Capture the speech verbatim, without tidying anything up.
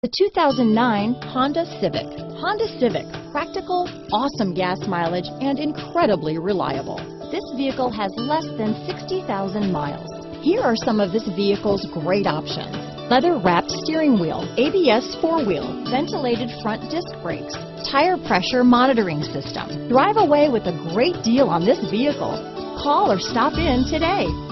The two thousand nine Honda Civic. Honda Civic, practical, awesome gas mileage, and incredibly reliable. This vehicle has less than sixty thousand miles. Here are some of this vehicle's great options: leather-wrapped steering wheel, A B S four-wheel, ventilated front disc brakes, tire pressure monitoring system. Drive away with a great deal on this vehicle. Call or stop in today.